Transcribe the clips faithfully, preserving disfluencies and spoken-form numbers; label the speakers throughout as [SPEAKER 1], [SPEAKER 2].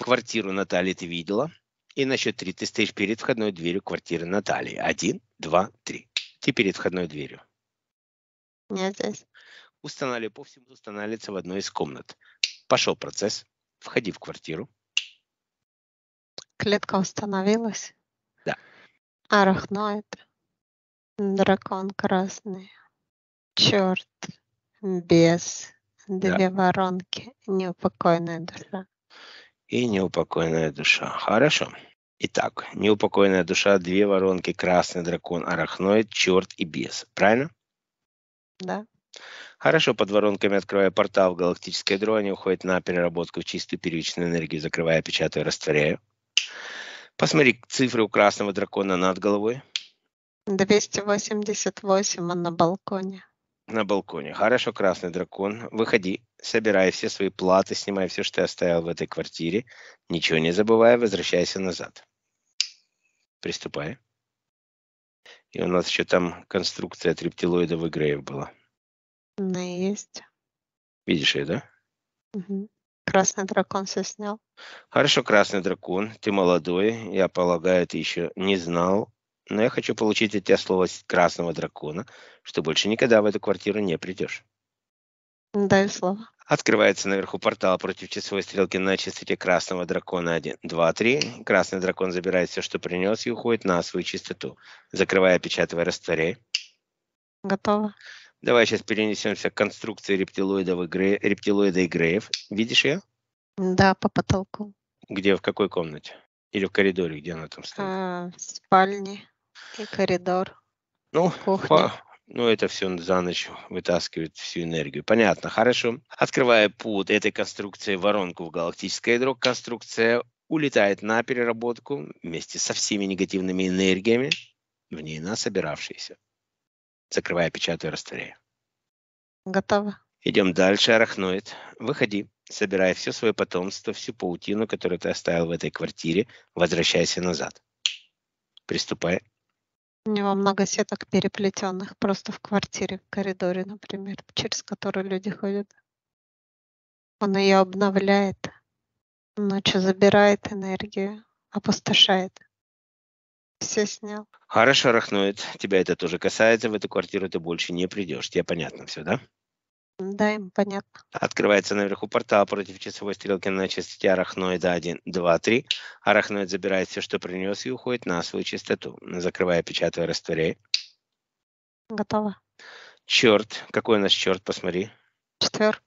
[SPEAKER 1] Квартиру Натальи ты видела, и на счет три ты стоишь перед входной дверью квартиры Натальи. Один, два, три. Ты перед входной дверью.
[SPEAKER 2] Я здесь.
[SPEAKER 1] Устанавливай по всему, устанавливается в одной из комнат. Пошел процесс. Входи в квартиру.
[SPEAKER 2] Клетка установилась.
[SPEAKER 1] Да.
[SPEAKER 2] Арахноид. Дракон красный. Черт. Бес. Две воронки. Неупокойная душа.
[SPEAKER 1] И неупокойная душа. Хорошо. Итак, неупокойная душа, две воронки, красный дракон, арахноид, черт и бес. Правильно?
[SPEAKER 2] Да.
[SPEAKER 1] Хорошо, под воронками открывая портал в галактическое ядро, они уходят на переработку в чистую первичную энергию, закрывая, печатаю, растворяю. Посмотри цифры у красного дракона над головой.
[SPEAKER 2] двести восемьдесят восемь, он на балконе.
[SPEAKER 1] На балконе. Хорошо, красный дракон. Выходи, собирай все свои платы, снимай все, что ты оставил в этой квартире. Ничего не забывай, возвращайся назад. Приступай. И у нас еще там конструкция от рептилоидов и греев была.
[SPEAKER 2] Ну, есть.
[SPEAKER 1] Видишь ее, да?
[SPEAKER 2] Угу. Красный дракон все снял.
[SPEAKER 1] Хорошо, красный дракон. Ты молодой. Я полагаю, ты еще не знал. Но я хочу получить от тебя слово красного дракона, что больше никогда в эту квартиру не придешь.
[SPEAKER 2] Дай слово.
[SPEAKER 1] Открывается наверху портал против часовой стрелки на частоте красного дракона один, два, три. Красный дракон забирает все, что принес, и уходит на свою частоту. Закрывая, печатывая, растворяй.
[SPEAKER 2] Готово.
[SPEAKER 1] Давай сейчас перенесемся к конструкции рептилоидов и гре... рептилоида и греев. Видишь ее?
[SPEAKER 2] Да, по потолку.
[SPEAKER 1] Где, в какой комнате? Или в коридоре, где она там стоит?
[SPEAKER 2] А, в спальне и коридор.
[SPEAKER 1] Ну,
[SPEAKER 2] Кухня.
[SPEAKER 1] по... ну, это все за ночь вытаскивает всю энергию. Понятно, хорошо. Открывая под этой конструкцией воронку в галактическое ядро, конструкция улетает на переработку вместе со всеми негативными энергиями, в ней насобиравшиеся. Закрывая, печатаю, растворяю.
[SPEAKER 2] Готово.
[SPEAKER 1] Идем дальше, арахноид. Выходи, собирай все свое потомство, всю паутину, которую ты оставил в этой квартире, возвращайся назад. Приступай.
[SPEAKER 2] У него много сеток переплетенных просто в квартире, в коридоре, например, через который люди ходят. Он ее обновляет, ночью забирает энергию, опустошает. Все снял.
[SPEAKER 1] Хорошо, арахноид. Тебя это тоже касается. В эту квартиру ты больше не придешь. Тебе понятно все, да?
[SPEAKER 2] Да, им понятно.
[SPEAKER 1] Открывается наверху портал против часовой стрелки на частоте арахноида один, два, три. Арахноид забирает все, что принес, и уходит на свою частоту. Закрывая, печатая, растворяй.
[SPEAKER 2] Готово.
[SPEAKER 1] Черт. Какой у нас черт, посмотри.
[SPEAKER 2] Четверка.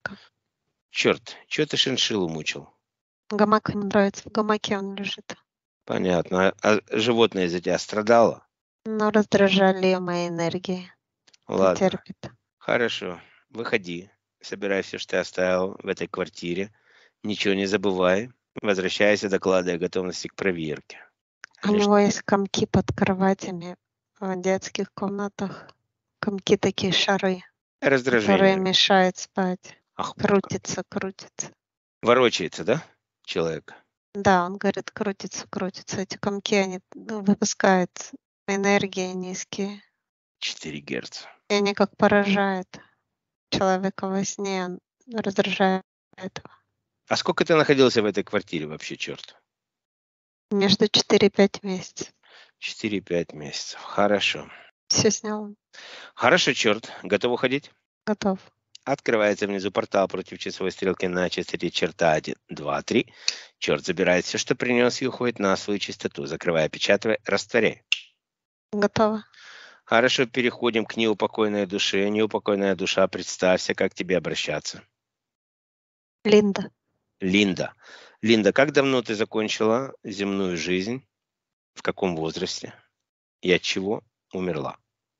[SPEAKER 1] Черт. Чего ты шиншиллу мучил?
[SPEAKER 2] Гамак ему нравится. В гамаке он лежит.
[SPEAKER 1] Понятно. А животное из-за тебя страдало?
[SPEAKER 2] Но раздражали ее мои энергии.
[SPEAKER 1] Ладно.
[SPEAKER 2] Терпит.
[SPEAKER 1] Хорошо. Выходи. Собирай все, что ты оставил в этой квартире. Ничего не забывай. Возвращайся, докладывай о готовности к проверке.
[SPEAKER 2] У него есть комки под кроватями в детских комнатах. Комки такие шары,
[SPEAKER 1] Раздражение.
[SPEAKER 2] которые мешают спать.
[SPEAKER 1] Ах,
[SPEAKER 2] Крутится, крутится.
[SPEAKER 1] ворочается, да, человек?
[SPEAKER 2] Да, он говорит, крутится, крутится. Эти комки, они ну, выпускают энергии низкие.
[SPEAKER 1] четыре герца.
[SPEAKER 2] И они как поражают человека во сне, он раздражает этого.
[SPEAKER 1] А сколько ты находился в этой квартире вообще, черт?
[SPEAKER 2] Между четыре и пять месяцев.
[SPEAKER 1] четыре-пять месяцев. Хорошо.
[SPEAKER 2] Все снял.
[SPEAKER 1] Хорошо, черт. Готов уходить?
[SPEAKER 2] Готов.
[SPEAKER 1] Открывается внизу портал против часовой стрелки на частоте черта один, два, три. Черт забирает все, что принес, и уходит на свою частоту. Закрывая, печатывая, растворяй.
[SPEAKER 2] Готово.
[SPEAKER 1] Хорошо, переходим к неупокойной душе. Неупокойная душа, представься, как к тебе обращаться.
[SPEAKER 2] Линда.
[SPEAKER 1] Линда. Линда, как давно ты закончила земную жизнь? В каком возрасте? И от чего умерла?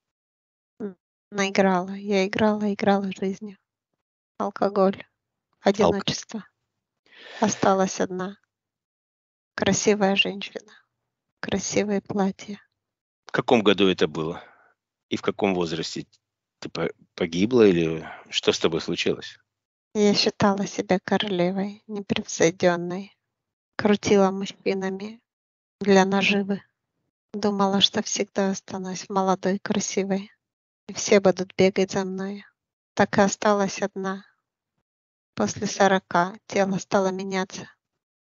[SPEAKER 2] Наиграла. Я играла, играла жизнью. Алкоголь. Одиночество. Осталась одна. Красивая женщина. Красивые платья.
[SPEAKER 1] В каком году это было? И в каком возрасте? Ты погибла или что с тобой случилось?
[SPEAKER 2] Я считала себя королевой, непревзойденной. Крутила мужчинами для наживы. Думала, что всегда останусь молодой, красивой. И все будут бегать за мной. Так и осталась одна. После сорока тело стало меняться.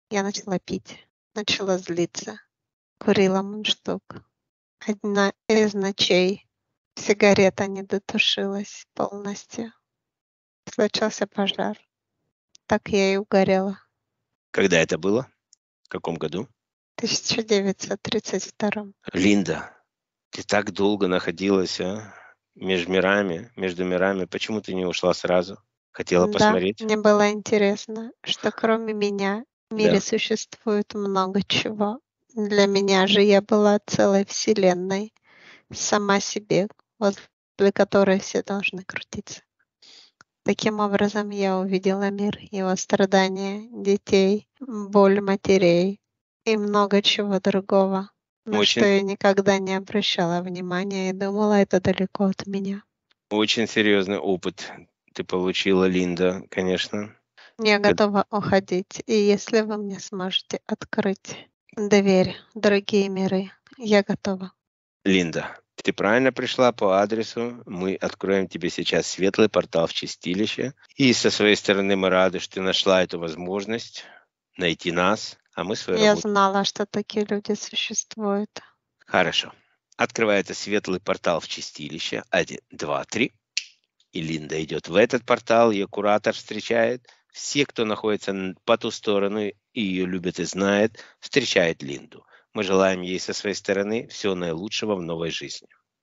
[SPEAKER 2] Я начала пить, начала злиться, курила мундштук. Одна из ночей сигарета не дотушилась полностью. Случился пожар. Так я и угорела.
[SPEAKER 1] Когда это было? В каком году?
[SPEAKER 2] В тысяча девятьсот тридцать втором.
[SPEAKER 1] Линда, ты так долго находилась, а? Между мирами, между мирами. Почему ты не ушла сразу? Хотела
[SPEAKER 2] Да,
[SPEAKER 1] посмотреть?
[SPEAKER 2] мне было интересно, что кроме меня в мире
[SPEAKER 1] Да.
[SPEAKER 2] существует много чего. Для меня же я была целой вселенной, сама себе, возле которой все должны крутиться. Таким образом, я увидела мир, его страдания детей, боль матерей и много чего другого, на что
[SPEAKER 1] Очень,
[SPEAKER 2] я никогда не обращала внимания и думала, это далеко от меня.
[SPEAKER 1] очень серьезный опыт ты получила, Линда, конечно.
[SPEAKER 2] Я
[SPEAKER 1] Ка-
[SPEAKER 2] готова уходить, и если вы мне сможете открыть дверь в другие миры, я готова.
[SPEAKER 1] Линда, ты правильно пришла по адресу. Мы откроем тебе сейчас светлый портал в чистилище. И со своей стороны мы рады, что ты нашла эту возможность найти нас, а мы свою
[SPEAKER 2] Я
[SPEAKER 1] работу.
[SPEAKER 2] знала, что такие люди существуют.
[SPEAKER 1] Хорошо. Открывается светлый портал в чистилище. Один, два, три. И Линда идет в этот портал, ее куратор встречает. Все, кто находится н- по ту сторону и ее любят и знает, встречает Линду. Мы желаем ей со своей стороны всего наилучшего в новой жизни.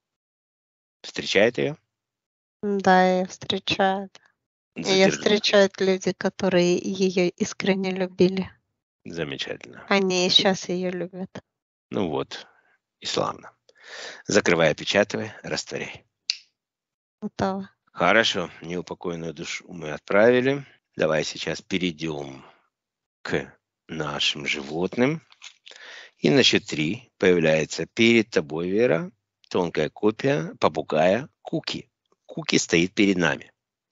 [SPEAKER 1] Встречает ее?
[SPEAKER 2] Да, ее встречают. Ее
[SPEAKER 1] Задержи.
[SPEAKER 2] встречают люди, которые ее искренне любили.
[SPEAKER 1] Замечательно.
[SPEAKER 2] Они и сейчас ее любят.
[SPEAKER 1] Ну вот, и славно. Закрывай, опечатывай, растворяй.
[SPEAKER 2] Готова.
[SPEAKER 1] Хорошо, неупокоенную душу мы отправили. Давай сейчас перейдем к нашим животным. И на счет три появляется перед тобой, Вера, тонкая копия попугая Куки. Куки стоит перед нами.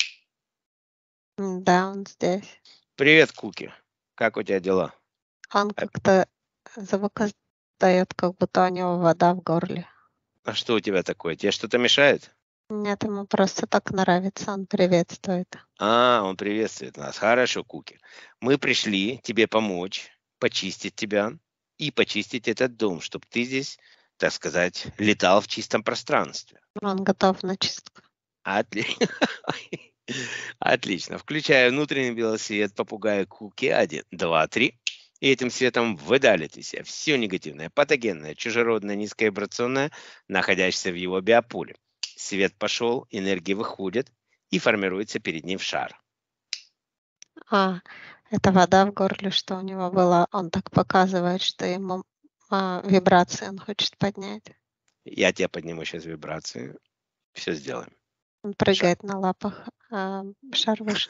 [SPEAKER 2] Да, он здесь.
[SPEAKER 1] Привет, Куки. Как у тебя дела?
[SPEAKER 2] Он
[SPEAKER 1] А,
[SPEAKER 2] как-то звук издает, как будто у него вода в горле.
[SPEAKER 1] а что у тебя такое? Тебе что-то мешает?
[SPEAKER 2] Нет, ему просто так нравится, он приветствует.
[SPEAKER 1] А, он приветствует нас. Хорошо, Куки. Мы пришли тебе помочь, почистить тебя и почистить этот дом, чтобы ты здесь, так сказать, летал в чистом пространстве.
[SPEAKER 2] Он готов на чистку.
[SPEAKER 1] Отли- Отлично. Включаю внутренний белый свет попугая Куки. Один, два, три. И этим светом выдалит из себя все негативное, патогенное, чужеродное, низковибрационное, находящееся в его биополе. Свет пошел, энергия выходит и формируется перед ним в шар.
[SPEAKER 2] А, это вода в горле, что у него была. Он так показывает, что ему а, вибрации он хочет поднять.
[SPEAKER 1] Я тебя подниму сейчас вибрации. Все сделаем.
[SPEAKER 2] Он
[SPEAKER 1] Шар.
[SPEAKER 2] прыгает на лапах, а шар выше.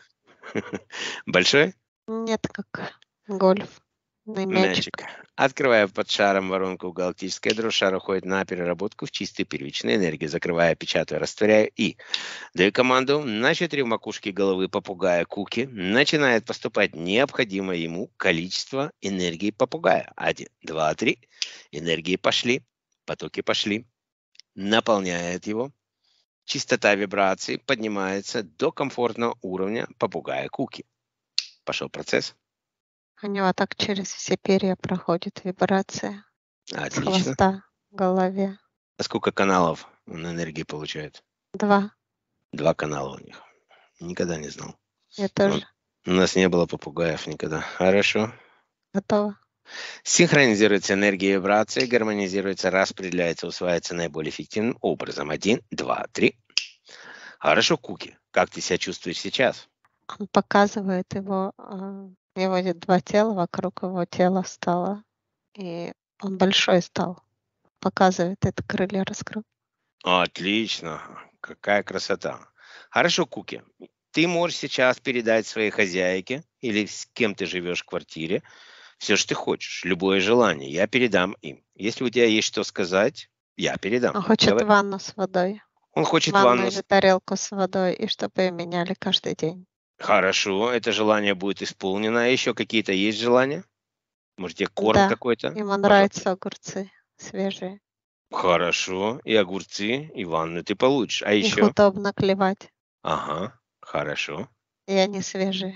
[SPEAKER 1] Большой?
[SPEAKER 2] Нет, как гольф. На мячик.
[SPEAKER 1] Мячик. Открывая под шаром воронку в галактическое ядро, шар уходит на переработку в чистую первичную энергию. Закрывая, печатаю, растворяю и даю команду на четыре макушки головы попугая Куки. Начинает поступать необходимое ему количество энергии попугая. Один, два, три. Энергии пошли, потоки пошли. Наполняет его. Частота вибраций поднимается до комфортного уровня попугая Куки. Пошел процесс.
[SPEAKER 2] У него так через все перья проходит вибрация с
[SPEAKER 1] Отлично.
[SPEAKER 2] хвоста к голове.
[SPEAKER 1] А сколько каналов он энергии получает?
[SPEAKER 2] Два.
[SPEAKER 1] Два канала у них. Никогда не знал.
[SPEAKER 2] Я
[SPEAKER 1] Ну,
[SPEAKER 2] тоже
[SPEAKER 1] у нас не было попугаев никогда. Хорошо.
[SPEAKER 2] готова.
[SPEAKER 1] Синхронизируется энергия и вибрации, гармонизируется, распределяется, усваивается наиболее эффективным образом. Один, два, три. Хорошо, Куки. Как ты себя чувствуешь сейчас?
[SPEAKER 2] Он показывает его, а, его эти два тела, вокруг его тела стало, и он большой стал. Показывает, это крылья раскрыл.
[SPEAKER 1] Отлично. Какая красота. Хорошо, Куки. Ты можешь сейчас передать своей хозяйке или с кем ты живешь в квартире все, что ты хочешь, любое желание. Я передам им. Если у тебя есть что сказать, я передам.
[SPEAKER 2] Он хочет
[SPEAKER 1] Давай.
[SPEAKER 2] ванну с водой,
[SPEAKER 1] Он хочет
[SPEAKER 2] ванну
[SPEAKER 1] ванну.
[SPEAKER 2] или
[SPEAKER 1] с-
[SPEAKER 2] тарелку с водой, и чтобы ее меняли каждый день.
[SPEAKER 1] Хорошо, это желание будет исполнено. А еще какие-то есть желания? Может, тебе корм
[SPEAKER 2] Да,
[SPEAKER 1] какой-то?
[SPEAKER 2] ему
[SPEAKER 1] Пожалуйста.
[SPEAKER 2] нравятся огурцы свежие.
[SPEAKER 1] Хорошо. И огурцы, и ванну ты получишь. А
[SPEAKER 2] Их
[SPEAKER 1] еще?
[SPEAKER 2] удобно клевать,
[SPEAKER 1] Ага, хорошо.
[SPEAKER 2] и они свежие.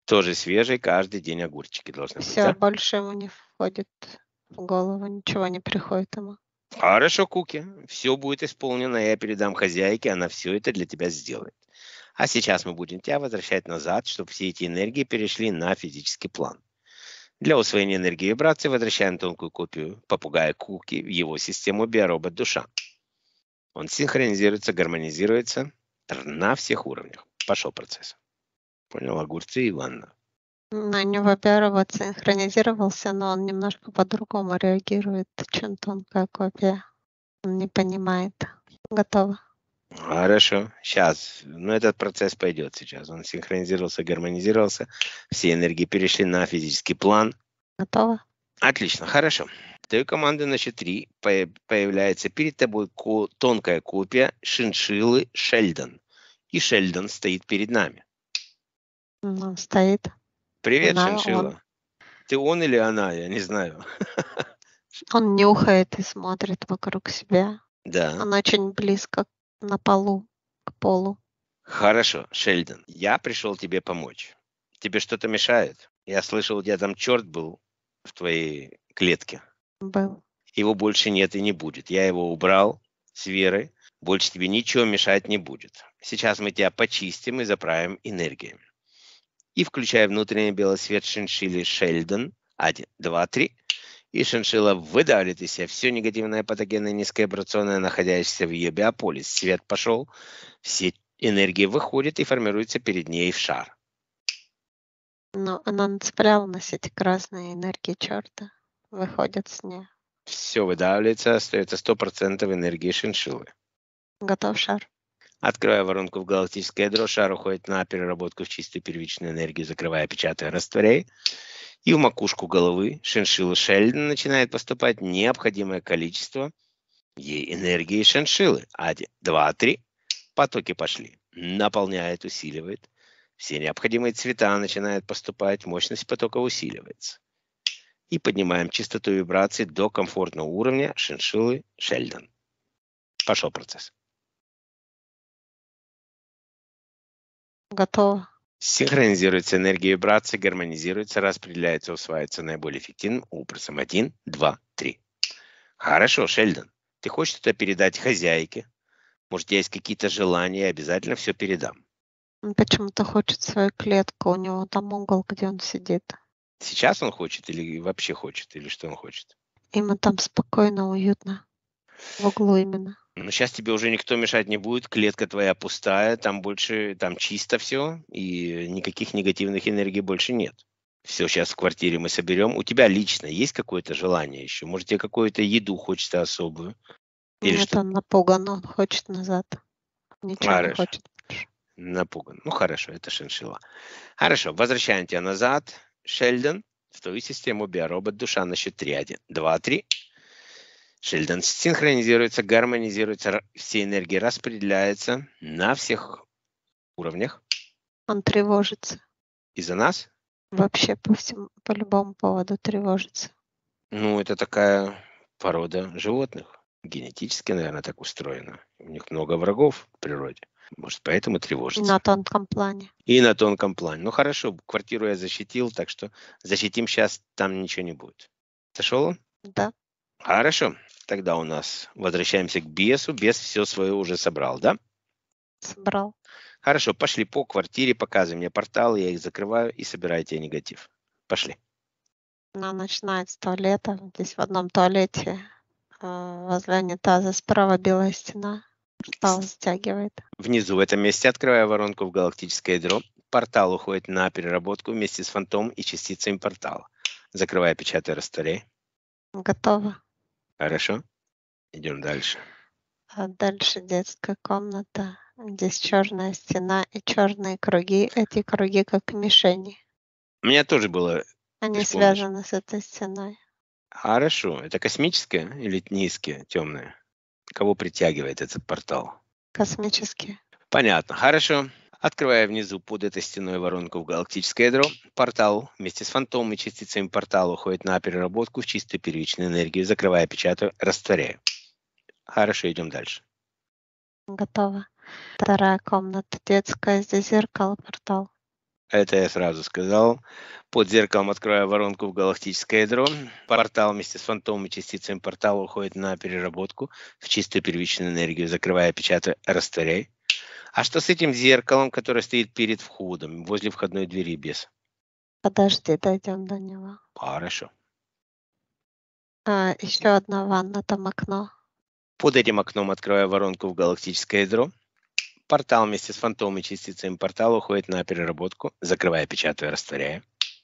[SPEAKER 1] Тоже свежие, каждый день огурчики должны быть,
[SPEAKER 2] Все,
[SPEAKER 1] да?
[SPEAKER 2] больше ему не входит в голову, ничего не приходит ему.
[SPEAKER 1] Хорошо, Куки. Все будет исполнено, я передам хозяйке, она все это для тебя сделает. А сейчас мы будем тебя возвращать назад, чтобы все эти энергии перешли на физический план. Для усвоения энергии и вибрации возвращаем тонкую копию попугая Куки в его систему биоробот душа. Он синхронизируется, гармонизируется на всех уровнях. Пошел процесс. Понял, огурцы и ванна.
[SPEAKER 2] На него биоробот синхронизировался, но он немножко по-другому реагирует, чем тонкая копия. Он не понимает. Готово.
[SPEAKER 1] Хорошо, сейчас, ну этот процесс пойдет сейчас. Он синхронизировался, гармонизировался, все энергии перешли на физический план.
[SPEAKER 2] Готово.
[SPEAKER 1] Отлично, хорошо. Твоей команды на счет три появляется перед тобой ко- тонкая копия шиншиллы Шельдон. И Шельдон стоит перед нами.
[SPEAKER 2] Он стоит.
[SPEAKER 1] Привет,
[SPEAKER 2] Она, он.
[SPEAKER 1] шиншилла. Ты он или она, я не знаю.
[SPEAKER 2] Он нюхает и смотрит вокруг себя.
[SPEAKER 1] Да.
[SPEAKER 2] Он очень близко на полу, к полу.
[SPEAKER 1] Хорошо, Шельдон, я пришел тебе помочь. Тебе что-то мешает? Я слышал, у тебя там черт был в твоей клетке.
[SPEAKER 2] Был.
[SPEAKER 1] Его больше нет и не будет. Я его убрал с верой. Больше тебе ничего мешать не будет. Сейчас мы тебя почистим и заправим энергией. И включая внутренний белый свет шиншиллы Шельдон. Один, два, три. И шиншилла выдавит из себя все негативное, патогенное, низковибрационное, находящееся в ее биополе. Свет пошел, все энергии выходят и формируются перед ней в шар.
[SPEAKER 2] Но она нацепляла на эти красные энергии черта. Выходят с ней.
[SPEAKER 1] Все выдавливается, остается сто процентов энергии шиншиллы.
[SPEAKER 2] Готов шар.
[SPEAKER 1] Открывая воронку в галактическое ядро, шар уходит на переработку в чистую первичную энергию, закрывая, печатая, растворяя. И в макушку головы шиншиллы Шельдон начинает поступать необходимое количество ей энергии шиншиллы. Один, два, три. Потоки пошли. Наполняет, усиливает. Все необходимые цвета начинают поступать, мощность потока усиливается. И поднимаем частоту вибраций до комфортного уровня шиншиллы Шельдон. Пошел процесс.
[SPEAKER 2] Готово.
[SPEAKER 1] Синхронизируется энергия вибрации, гармонизируется, распределяется, усваивается наиболее эффективным образом. Один, два, три. Хорошо, Шельдон. Ты хочешь что-то передать хозяйке? Может, у тебя есть какие-то желания? Я обязательно все передам.
[SPEAKER 2] Он почему-то хочет свою клетку. У него там угол, где он сидит.
[SPEAKER 1] Сейчас он хочет или вообще хочет? Или что он хочет?
[SPEAKER 2] Ему там спокойно, уютно. В углу именно.
[SPEAKER 1] Ну, сейчас тебе уже никто мешать не будет, клетка твоя пустая, там больше, там чисто все, и никаких негативных энергий больше нет. Все, сейчас в квартире мы соберем. У тебя лично есть какое-то желание еще? Может, тебе какую-то еду хочется особую? Или
[SPEAKER 2] Нет,
[SPEAKER 1] что?
[SPEAKER 2] он напуган, он хочет назад. Ничего не
[SPEAKER 1] Хорошо.
[SPEAKER 2] хочет больше.
[SPEAKER 1] Напуган. Ну, хорошо, это шиншилла. Хорошо, возвращаем тебя назад, Шельдон, в твою систему биоробот душа на счет три. Один, два, три. Шельдон синхронизируется, гармонизируется, ра- все энергии распределяются на всех уровнях.
[SPEAKER 2] Он тревожится.
[SPEAKER 1] Из-за нас?
[SPEAKER 2] Вообще по всему, по любому поводу тревожится.
[SPEAKER 1] Ну, это такая порода животных. Генетически, наверное, так устроено. У них много врагов в природе. Может, поэтому
[SPEAKER 2] И
[SPEAKER 1] тревожится.
[SPEAKER 2] на тонком плане.
[SPEAKER 1] И на тонком плане. Ну, хорошо, квартиру я защитил, так что защитим сейчас, там ничего не будет. Сошел он?
[SPEAKER 2] Да.
[SPEAKER 1] Хорошо. Тогда у нас возвращаемся к бесу. Бес все свое уже собрал, да?
[SPEAKER 2] Собрал.
[SPEAKER 1] Хорошо, пошли по квартире, показывай мне порталы, я их закрываю и собираю тебе негатив. Пошли.
[SPEAKER 2] Она начинает с туалета. Здесь в одном туалете э, возле унитаза справа белая стена. Портал стягивает.
[SPEAKER 1] Внизу в этом месте, открывая воронку в галактическое ядро, портал уходит на переработку вместе с фантомом и частицами портала. Закрывая, печатая, растворяй.
[SPEAKER 2] Готово.
[SPEAKER 1] Хорошо. Идем дальше.
[SPEAKER 2] А дальше детская комната. Здесь черная стена и черные круги. Эти круги как мишени.
[SPEAKER 1] У меня тоже было...
[SPEAKER 2] Они
[SPEAKER 1] Ты ж помнишь.
[SPEAKER 2] связаны с этой стеной.
[SPEAKER 1] Хорошо. Это космическое или низкое, темное? Кого притягивает этот портал?
[SPEAKER 2] Космические.
[SPEAKER 1] Понятно. Хорошо. Открывая внизу под этой стеной воронку в галактическое ядро, портал вместе с фантомом и частицами портала уходит на переработку в чистую первичную энергию, закрывая, печатаю, растворяю. Хорошо, идем дальше.
[SPEAKER 2] Готово. Вторая комната детская. Здесь зеркало, портал.
[SPEAKER 1] Это я сразу сказал. Под зеркалом открываю воронку в галактическое ядро. Портал вместе с фантомом и частицами портала уходит на переработку в чистую первичную энергию. Закрывая, печатаю, растворяй. А что с этим зеркалом, которое стоит перед входом, возле входной двери без?
[SPEAKER 2] Подожди, дойдем до него.
[SPEAKER 1] Хорошо.
[SPEAKER 2] А, еще одна ванна, там окно.
[SPEAKER 1] Под этим окном открываю воронку в галактическое ядро. Портал вместе с фантомом и частицами портала уходит на переработку. Закрывая, печатаю, растворяя.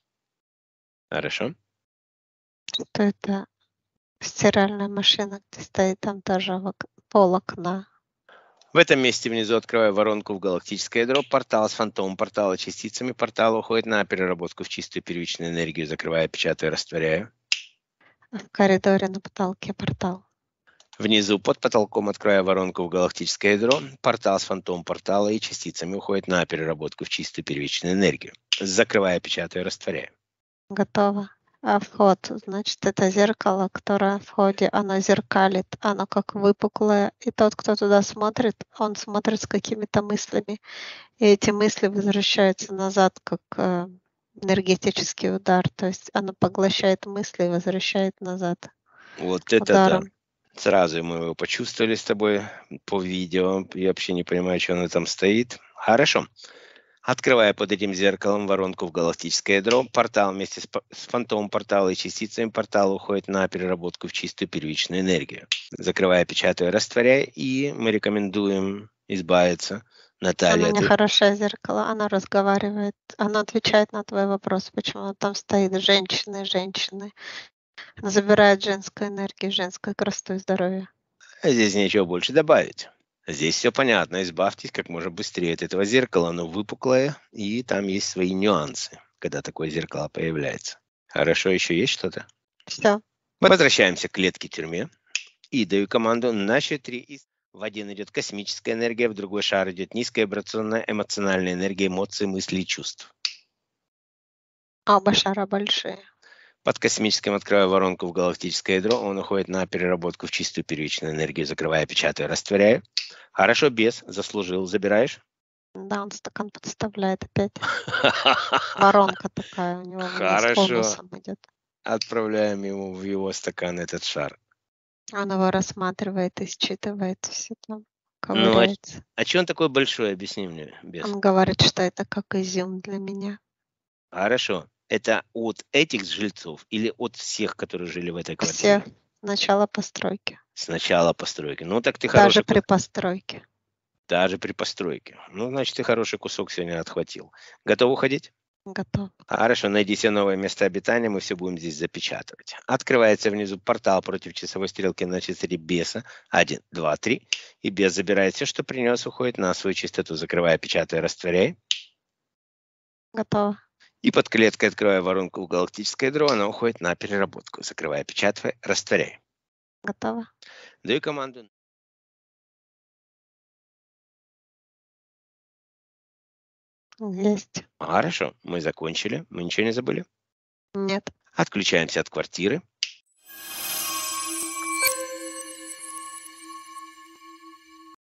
[SPEAKER 1] Хорошо.
[SPEAKER 2] Что это? Стиральная машина, где стоит, там тоже вок- пол окна.
[SPEAKER 1] В этом месте внизу открываю воронку в галактическое ядро. Портал с фантомом портала частицами портала уходит на переработку в чистую первичную энергию. Закрывая, печатаю, растворяю.
[SPEAKER 2] В коридоре на потолке портал.
[SPEAKER 1] Внизу под потолком открываю воронку в галактическое ядро. Портал с фантомом портала и частицами уходит на переработку в чистую первичную энергию. Закрывая, печатаю, растворяю.
[SPEAKER 2] Готово. А вход, значит, это зеркало, которое в входе, оно зеркалит, оно как выпуклое, и тот, кто туда смотрит, он смотрит с какими-то мыслями, и эти мысли возвращаются назад, как э, энергетический удар, то есть оно поглощает мысли и возвращает назад
[SPEAKER 1] Вот это да.
[SPEAKER 2] ударом.
[SPEAKER 1] Сразу мы его почувствовали с тобой по видео. Я вообще не понимаю, что оно там стоит. Хорошо. Открывая под этим зеркалом воронку в галактическое ядро, портал вместе с, п- с фантомом портала и частицами портала уходит на переработку в чистую первичную энергию. Закрывая, печатаю, растворяя, и мы рекомендуем избавиться, Наталья,
[SPEAKER 2] Оно
[SPEAKER 1] от...
[SPEAKER 2] нехорошее зеркало, оно разговаривает, оно отвечает на твой вопрос, почему там стоит женщины, женщины. Оно забирает женскую энергию, женскую красоту и здоровье.
[SPEAKER 1] Здесь нечего больше добавить. Здесь все понятно. Избавьтесь как можно быстрее от этого зеркала. Оно выпуклое, и там есть свои нюансы, когда такое зеркало появляется. Хорошо, еще есть что-то?
[SPEAKER 2] Все.
[SPEAKER 1] Возвращаемся к клетке-тюрьме. И даю команду на счет три. И в один идет космическая энергия, в другой шар идет низкая вибрационная эмоциональная энергия эмоций, мыслей и чувств.
[SPEAKER 2] Оба шара большие.
[SPEAKER 1] Под космическим открываю воронку в галактическое ядро. Он уходит на переработку в чистую первичную энергию, закрывая, печатаю, растворяю. Хорошо, без. Заслужил. Забираешь?
[SPEAKER 2] Да, он стакан подставляет опять. Воронка такая у него вниз
[SPEAKER 1] Хорошо.
[SPEAKER 2] конусом идет.
[SPEAKER 1] Отправляем ему в его стакан этот шар.
[SPEAKER 2] Он его рассматривает и считывает, все там
[SPEAKER 1] Ну, а,
[SPEAKER 2] ковыряется.
[SPEAKER 1] а что он такой большой? Объясни мне, без.
[SPEAKER 2] Он говорит, что это как изюм для меня.
[SPEAKER 1] Хорошо. Это от этих жильцов или от всех, которые жили в этой квартире?
[SPEAKER 2] Все. Начало постройки.
[SPEAKER 1] С начала постройки. Ну, так ты
[SPEAKER 2] Даже
[SPEAKER 1] хороший...
[SPEAKER 2] при постройке.
[SPEAKER 1] Даже при постройке. Ну, значит, ты хороший кусок сегодня отхватил. Готов уходить?
[SPEAKER 2] Готов.
[SPEAKER 1] Хорошо, найди себе новое место обитания, мы все будем здесь запечатывать. Открывается внизу портал против часовой стрелки на числе беса. Один, два, три. И бес забирает все, что принес, уходит на свою чистоту, закрывая, печатая, растворяй.
[SPEAKER 2] Готово.
[SPEAKER 1] И под клеткой открывая воронку в галактическое ядро, она уходит на переработку, закрывая, печатая, растворяй.
[SPEAKER 2] Готово.
[SPEAKER 1] Даю команду.
[SPEAKER 2] Есть.
[SPEAKER 1] Хорошо, мы закончили. Мы ничего не забыли?
[SPEAKER 2] Нет.
[SPEAKER 1] Отключаемся от квартиры.